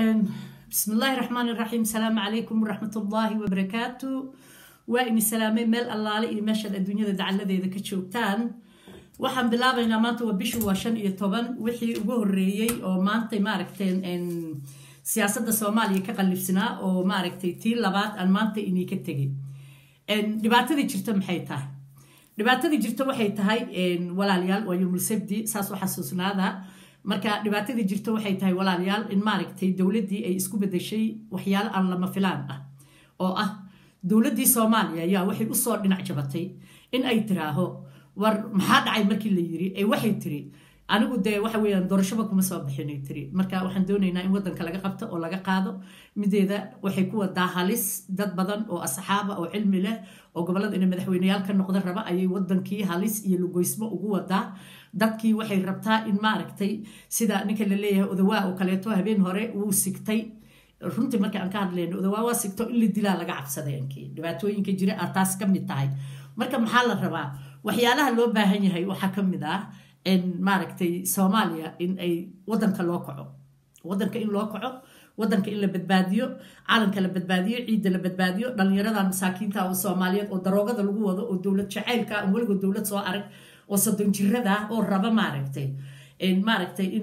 بسم الله الرحمن الرحيم. السلام عليكم ورحمة الله وبركاته. وإني سلامي مال الله لي مشهد الدنيا دعالة ذي كتشوتان waxaan bilaabaynaa maanta waa bishu waa 15 wixii ugu horeeyay oo maanta maaragteen siyaasadda Soomaaliya ka qalifsanaa oo maaragtay tii labaad aan maanta inii ka tagay dhibaatada jirta maxay tahay dhibaatada jirta waxay tahay walaalayaal waa yawmul sabti saas waxa xasuusnaada marka dhibaatada jirta waxay tahay walaalayaal in maaragtay dawladii ay isku bedeshay waxyaalo aan lama filaan ah oo ah dawladii Soomaaliya ayaa waxay u soo dhinac jabatay in ay tiraaho war maxaa dhacay markii la yiri ay waxay tiri anigu de waxa weeyaan doorashada kuma soo bixinay tiri marka waxaan doonaynaa in wadanka laga qabto oo laga qaado mideeda waxay ku wadaa halis dad badan oo asxaab oo cilmi leh oo gobolada inay madaxweynayaal ka noqdaan raba ayay wadankii halis iyo lugoysmo ugu wadaa dadkii waxay rabtaa in maaragtay sida ninka la leeyahay odawaa oo kaleeto habeen hore uu sigtay runtii marka aan ka hadlayno odawaa waa sigto in la dilaa laga cabsaday ankii dhibaatooyinka jira taas ka mid tahay marka maxaa la rabaa waxyaalaha loo baahan yahay waxa ka mid ah in maaragtay Soomaaliya in ay wadanka loo kaco wadanka in loo kaco wadanka in la badbaadiyo caalamka la badbaadiyo ciidda la badbaadiyo dhalinyarada masaakiinta oo Soomaaliyeed oo daroogada lagu wado oo dawlad jaceylka aan waliba dawlad soo arag oo sadon jirada oo raba maaragtay in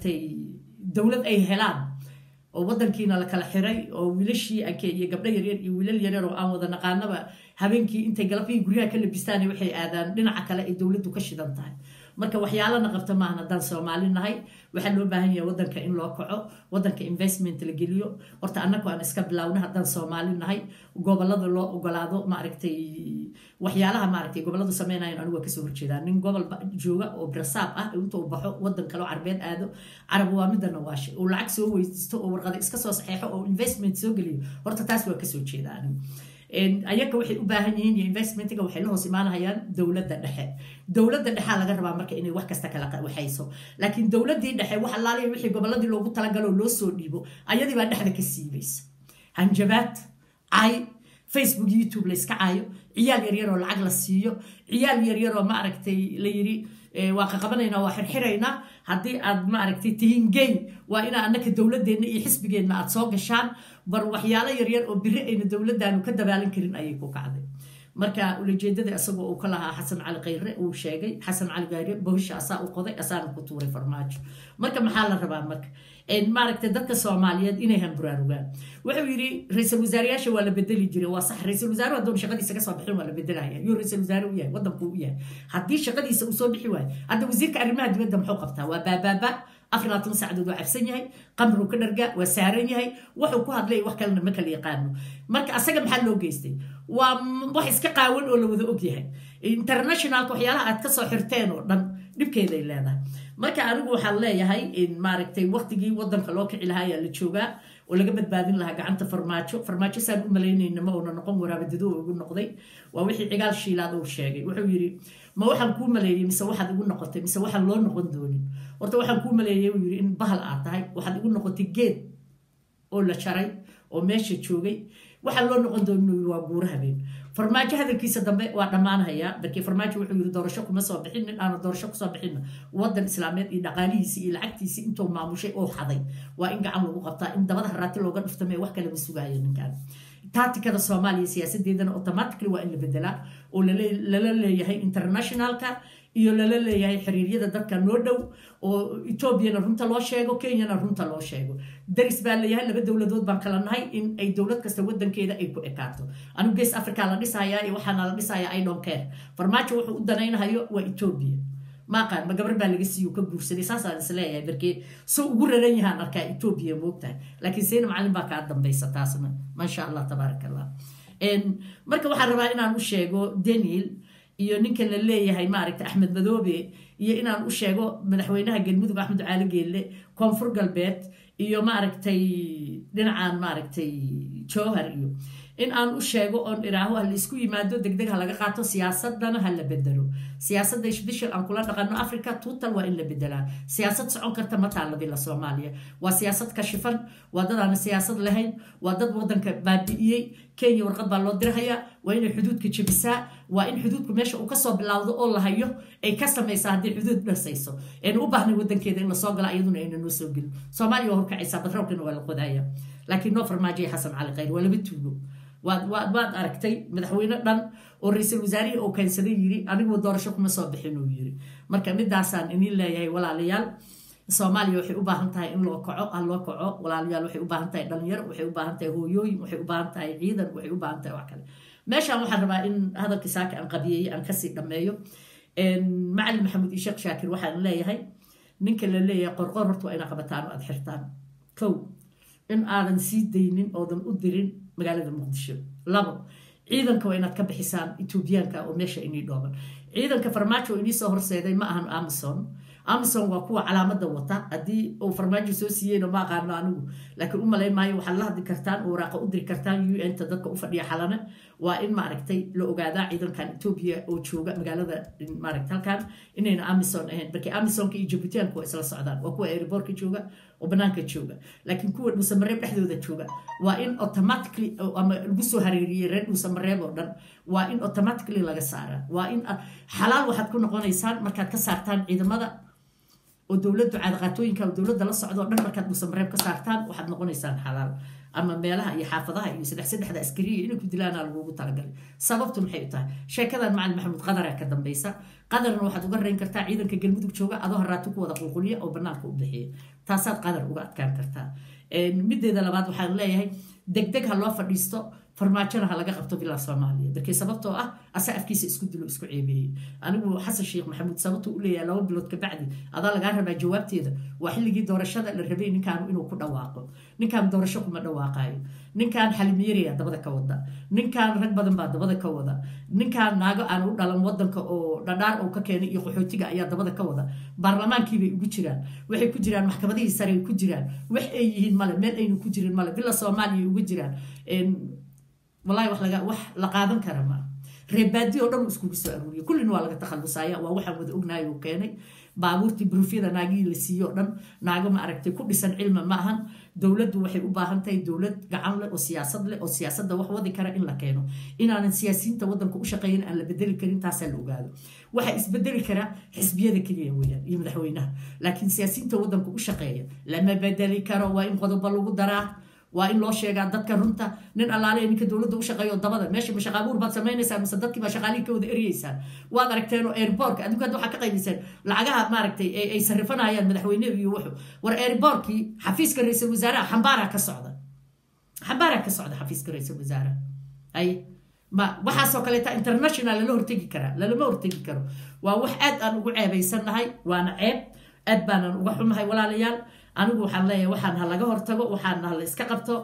dawlad ay helaan oo wadankiina la kala xiray oo wiilashii iyo gabdho yaryar iyo wiilal yaryar oo aan wada naqaanaba habeenkii intay galabkii guriga ka labistaan waxay aadaan dhinaca kale ay dawladdu ka shidan tahay marka waxyaalana qabta maahan haddaan Soomaali nahay waxa loo baahan yahay wadanka in loo kaco wadanka investment la geliyo horta annagu aan iska bilaawna haddaan Soomaali nahay gobolada loo ogolaado maaragtay waxyaalaha maaragtay goboladu sameynayaan anigu ka soo horjeedaa nin gobol jooga oo brasaab ah inta uu baxo wadan kale oo Carbeed aado Carab waa midana waash oo lacag soo weydiisto oo warqad iska soo saxeexo oo investment soo geliyo horta taas waa ka soo jeedaa ayaga waxay u baahan yihiin investmentiga waxay la hoos imaanayaan dawladda dhexe laga rabaa marka inay wax kasta kala waxayso laakiin dawladii dhexe waxa laalay wixii goboladii loogu talagalo loo soo dhiibo ayadii baa dhexda ka siibaysa hanjabaad ay Facebook YouTube la iska caayo ciyaal yaryar oo lacag la siiyo ciyaal yaryar oo maaragtay la yiri waa qabanayna waa xirxirayna hadii aad maaragtay tihiin gay waa ina annaka dawladeena iyo xisbigeena aad soo gashaan bar waxyaalo yaryar oo biri ayna dawladdaanu ka dabaalan karin ayay ku kacday marka ujeedada asagoo uu ka lahaa Xasan Cali Khayre uu sheegay Xasan Cali Khayre boohsha asaa u qoday asaana ku tuuray farmaajo marka maxaa la rabaa marka maaragtay dadka Soomaaliyeed inay hamburaarugaan wuxuu yiri ra'iisul wasaarayaasha waa la bedeli jiray waa sax ra'iisul wasaaruhu hadduu shaqadiisa ka soo bixin waa la bedelayaa iyo ra'iisul wasaaruhu yahay wadanku u yahay haddii shaqadiisa uu soo bixi waayo hadda wasiirka arrimaha dibadda muxuu qabtaa waa baabaaba 24 saacadood waa cabsan yahay qamru ka dharga waa saaran yahay wuxuu ku hadlay wax kale ma kala yaqaano marka asaga maxaa loo geystay waa wax iska qaawan oo la wada og yahay international waxyaalaha aad ka soo xirteen oo dhan dhibkeeda ay leedahay marka anigu waxaan leeyahay in maaragtay waqtigii wadanka loo kici lahaa ayaa la joogaa oo laga badbaadin lahaa gacanta farmaajo saan u malaynayna ma oo noqon waraabadado ugu noqday waa wixii cigaal shiilaad uu sheegay wuxuu yiri ma waxaan ku maleeyay mise waxaad igu noqotay mise waxaan loo noqon doonin horta waxaan ku maleeyay uu yiri in bahal aad tahay waxaad igu noqotay geed oo la jaray oo meesha joogay waxaan loo noqon doonin waa guur habeen farmaajo hadalkiisa dambe waa dhamaanaya markii farmaajo wuxuu yiri doorasho kuma soo bixin in aan doorasho ku soo bixin wadan islaameed iyo dhaqaalihiisa iyo lacagtiisa intuu maamushay oo xaday waa in gacan lagu qabtaa in dabada haraati looga dhuftamay wax kale ma sugayo ninkan tacticada Soomaaliya siyaasadeedana automatically waa in la bedelaa oo la leeyahay internationalka iyo la leeyahay xiriiriyada dadka noo dhow oo Ethiopia runta loo sheego Kenya runta loo sheego daris baa leeyahay laba dawladood baan kala nahay in ay dawlad kasta wadankeeda ay ku ekaato anigu gees Africa la dhisayaa iyo waxaana la dhisayaa I don't care farmaajo wuxuu u danaynayo waa Ethiopia ma qaan ma gabar baa laga siiyo ka guursaday saasaan isleeyahay barkee soo ugu raran yahaan arka Ethiopia moogtahay laakiin seen macallin baa ka dambaysa taasna ma sha Allah tabarakallah marka waxaan rabaa inaan u sheego Daniel iyo ninka la leeyahay maaragtay Axmed Madoobe iyo inaan u sheego madaxweynaha Galmudug Axmed Cali Geelle Koonfur Galbeed iyo maaragtay dhinacaan maaragtay Jowhar iyo in aan u sheego oo iraaho hal isku yimaado degdeg laga qaato siyaasadana hal la bedelo siyaasadda isbedel aan kula dhaqano Afrika total waa in la bedelaa siyaasad socon karta ma taalada la Soomaaliya waa siyaasad ka shifan waa dad aan siyaasad lahayn waa dad wadanka baadiiyay Kenya warqad baa loo diraya وإن الحدود كجبساء وإن حدود كماشة وكسب بالعوض الله هيو أي كسر ما يساعد الحدود نفسه إن أبهنا ودن كذا إن صاقل أيضا إن نسوقل صومالي وهو كعيسى بتروكن ولا قضايا لكن نفر ما جاي حسن على غير ولا بتقولوا واد أركتي مدحوينا دان والرئيس الوزاري أو كان سديري أنا ودار شوك مصابحين ويري مركب مدعسان إني لا يهي ولا ليال Soomaaliya waxay u baahan tahay in loo kaco walaalayaal waxay u baahan tahay dhalinyaro waxay u baahan tahay hooyooyin waxay u baahan tahay ciidan waxay u baahan tahay wax kale meeshaan waxaan rabaa in hadalkii saaka aan qabiyay aan kasii dhameeyo macallin maxamuud sheekh shaakir waxaan leeyahay ninka la leeyahay qorqor horta waa ina qabataan oo aad xirtaan kow in aadan sii daynin oodan u dirin magaalada muqdisho labo ciidanka waa inaad ka bixisaan Etoobiyaanka oo meesha inii dhooban ciidanka farmaajo inii soo horseeday ma ahan Amazon waa kuwa calaamada wata hadii uu farmaajo soo siiyeen ma qaarna anigu laakiin uma leeyahay maayo waxa la hadli kartaan oo raaqa u diri kartaan UN ta dadka u fadhiya xalana waa in ma aragtay la ogaada ciidankan Ethiopia oo jooga magaalada ma aragtay halkan inayna Amazon ahayn markii Amazonka iyo Djiboutianku ay isla socdaan waa kuwa airportka jooga oo banaanka jooga laakiin kuwa Dhuusamareeb dhexdooda jooga waa in automatically ama lagu soo hareeriyay reer Dhuusamareeb oo dhan waa in automatically laga saara waa in xalaal waxaad ku noqonaysaan markaad ka saartaan ciidamada ودولة عادقاتوين كان دولة لا صعدوا دم مركز مسمرين كسارتان واحد نقوليسان حلال أما مالها يحافظها يسدح حدا عسكري إنه كدلانا الوجود ترجل سببتهم حيطة شيء كذا مع المحمود قدر كذا بيسا قدر إنه واحد وقرن كرتا عيدا كجلمودك شوقة أظهر راتك وضع القلية أو بناك وبدحية تاسات قدر وقت كان كرتا مدة إذا لبعض وحال الله هي دق هالله فريستو فرماجنا هلا قبته في الصومالية بكي سببته أسقف كيس اسكت له اسكت عيبه أنا وحسن الشيخ محمود سببته قول لي لو بلوت كبعدي هذا لقى ما جوابتي هذا وحل جي دور الشدة للربيع كانوا إنه كنا واقع نكان دور الشوك ما واقعي نكان حلميريا دبده كودا نكان ركب بدن بعد دبده كودا نكان ناقة أنا دلهم ودن كأو دار أو كأني يخوتيجا يا دبده كودا برلمان كي بيجران وحي كجران محكمة دي سري كجران وحي مال مال أي كجران مال بلا صومالي وجران والله wax la qaadan kara ma reebadi oo dhan isku soo kullu waa laga takhalusaya waa waxa wada ognaay oo keenay baabuurti bruufida naagi la siiyo dhan naaga ma aragtay ku dhisan cilmi ma ahan dawladdu waxay u baahan tahay dawlad gacan leh oo siyaasadda wax wadi kara in la keeno inaan siyaasiyiinta wadanka u shaqeeyeen aan la bedeli karin taas la ogaado waxa isbedeli kara xisbiyada kaliya weeyaan iyo madaxweynaha laakiin siyaasiyiinta wadanka u shaqeeya lama bedeli karo waa in qodob lagu daraa وإن الله شيء قاعد ذكر رنتا نن الله عليه إنك دولة دوش قايو ضبضة ماشي مش قابور بس ما ينسى مصدقك ما شغالين كود إريسان وهذا ركتينو إيربورك أدوك أدو حقيقي ينسى لعجها ما ركتي أي صرفنا هي المدحويني بيوحوا ور إيربوركي حفيز كرئيس الوزراء حنبارك كالصعدة حفيز كرئيس الوزراء أي ما وحاسو كليتا انترناشونال له ارتقي كرا لما ارتقي كرا ووحد أنا أقول عيب يسن هاي وأنا عيب أدبان وحوم هاي ولا ليال أنا waxaan leeyahay waxaan halaga hortago waxaan la iska qabto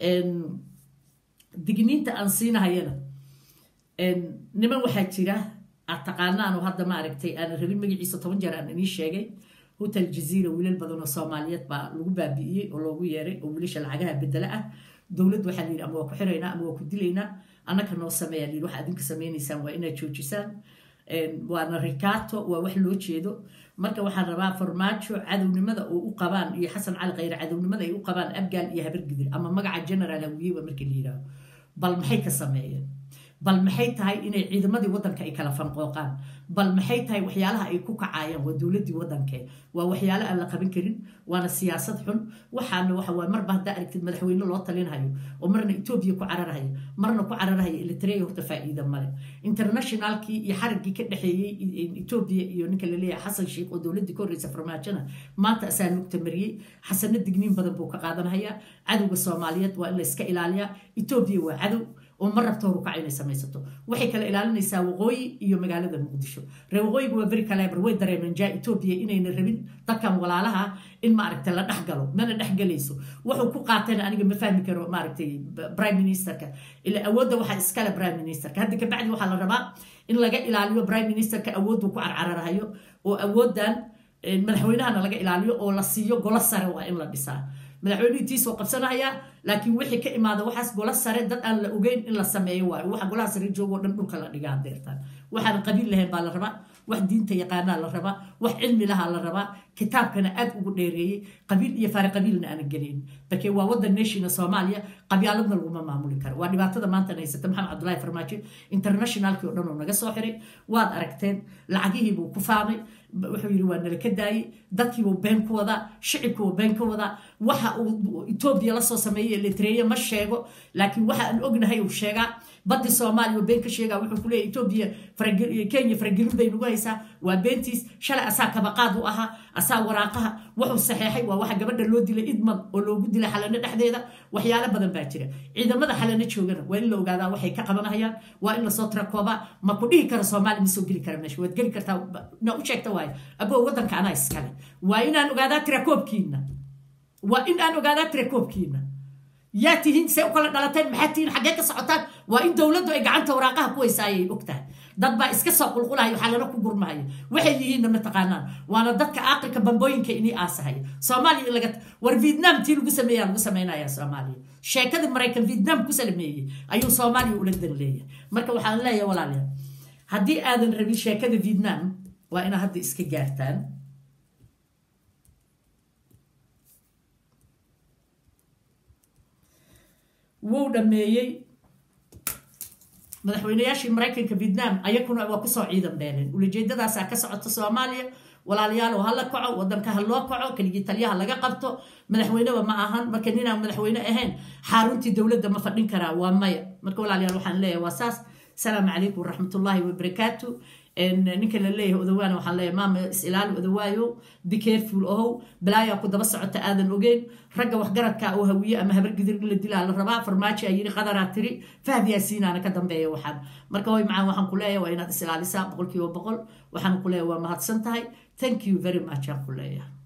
digniinta aan siinahayna niman waxa jira taqaanaan oo hadda ma aragtay aan rabin magaciisa 10 jeer aan inii sheegay hotel jazeera wiilal badan oo Soomaaliyeed baa lagu baabi'iyay oo loogu yeeray oo wiilasha lacagaha bedela ah dawladdu waxa la yiri ama waa ku xireynaa ama waa ku dileynaa annaka noo sameeyay waxa adinka sameeynaysan waa inaad joojisaan waana rikaato waa wax loo jeedo marka waxaan rabaa farmaajo cadownimada oo u qabaan iyo xasan cali khayr cadownimada ay u qabaan abgaal iyo habar gidir ama magaca general hawiye markii la yiraahdo bal maxay ka sameeyeen bal maxay tahay inay ciidamadii wadanka ay kala fanqooqaan bal maxay tahay waxyaalaha ay ku kacayaan waa dawladii wadanka waa waxyaalo aan la qaban karin waana siyaasad xun waxaana waxa waa marba hadda aragtid madaxweyne loo talinayo oo marna Ethiopia ku cararayo marna ku cararayo Eritrea horta faa'iido male internationalki iyo xarigii ka dhaxeeyay Ethiopia iyo ninka la leeyahay Xasan Sheikh oo dawladii ka horreysay farmaajana maanta asaan nugta mariyay xasan digniin badan buu ka qaadanaya cadawga Soomaaliyeed waa in la iska ilaaliya Ethiopia waa cadow ومرة بتورك عيني سميسته وحي كلا إلى أن يساوي يوم مجال هذا المقدشة روي بوفري كلابر ويدري من جاء إثيوبيا إن الربين تكم ولا لها إن ما عرفت لا نحجله ما نحجليسه وحكوا قاتنا أنا ما فاهم كرو ما عرفت برايم مينستر إلى أود واحد إسكال برايم مينستر هذا كبعد واحد الرباء إن لقى إلى اليوم برايم مينستر كأود وكعر عرهايو وأود دان مدحوينها أنا لقى إلى اليوم أو لصيو قول السر وإن لا بيسا مدحويني تيسو قبسنا هيا لكن وحي كإما هذا وحس قول السر دت أن لأوجين إلا سميه واحد قول السر جو ودن كل دقيقة ديرتان واحد قبيل لهم بالرباء wax diinta yaqaanaa la rabaa wax cilmi lahaa la rabaa kitaabkana aad ugu dheereeyey qabiil iyo faari qabiilna aanan gelin balkee waa waddan nationa soomaaliya qabyaaladna laguma maamuli karo waa dhibaatada maanta haysata maxamed cabdullaahi farmaajo internationalkii oo dhan oo naga soo xiray waad aragteen lacagihii buu ku faamay wuxuu yidhi waa nala ka daayey dadkiibuu been ku wadaa shicibkiibuu been ka wadaa waxa uu etoobiya la soo sameeyey eritreya ma sheego laakiin waxa aan ognahay uu sheegaa baddi soomaaliya been ka sheegaa wuxuu ku leeyahy etoobiya kenya faragelin bay nagu haysaa waa beentiis shalay asaa kabaqaad u ahaa asaa waraaqaha wuxuu saxeexay waa waxa gabadha loo dilay idmad oo loogu dilay xalano dhexdeeda waxyaalo badan baa jira ciidamada xalano joogana waa in la ogaadaa waxay ka qabanayaan waa in lasoo tirakoobaa ma ku dhihi kara soomaaliya ma soo geli kara meesha waad geli kartaa na u sheegta waayo aboo waddanka anaa iskale waa inaan ogaadaa tirakoobkiina waa in aan ogaadaa tirakoobkiina yaa tihiin see u kala dhalateen maxaa tihiin xaggee ka socotaan waa in dowladdu ay gacanta waraaqaha ku haysaayay og tahay dad baa iska soo qulqulahayo xalano ku gurmahayo waxay yihiinna ma taqaanaan waana dadka aaqilka bambooyinka inii aasahaya soomaaliya in laga war vietnam tii lagu sameeyaa lagu samaynayaa soomaaliya sheekadii maraykan vietnam ku sameeyey ayuu soomaaliya ula dan leeyahay marka waxaan leeyahay walaalayaal haddii aadan rabin sheekada vietnam waa inaa hadda iska gaartaan wuu dhameeyey madaxweynayaashii maraykanka vietnam ayakuna waa kusoo ciidan beeleen ulajeedadaasaa ka socota soomaaliya walaalayaal oo hala kaco waddanka ha loo kaco keligii taliyaha laga qabto madaxweyneba ma ahan marka ninaan madaxweyne ahayn xaruntii dowladda ma fadhin karaa waa maya marka walaalayaal waxaan leeyahay waa saas asalaamu calaykum waraxmatullaahi wabarakaatu ninka la leeyahay odawaana waxaan leeyahay maama is-ilaali odawaayo be careful ohow balaayaa ku daba socota aadan ogeyn ragga waxgaradka oo hawiye ama habar gidir la dilaa la rabaa farmaajo ay yidhi qadaraa tiri fahdi yaasiinaana ka dambeeya waxaan marka hoy macaan waxaan ku leeyahay waa inaad is-ilaalisaa 100% waxaan ku leeyahay waa mahadsan tahay thank you very much aan ku leeyahay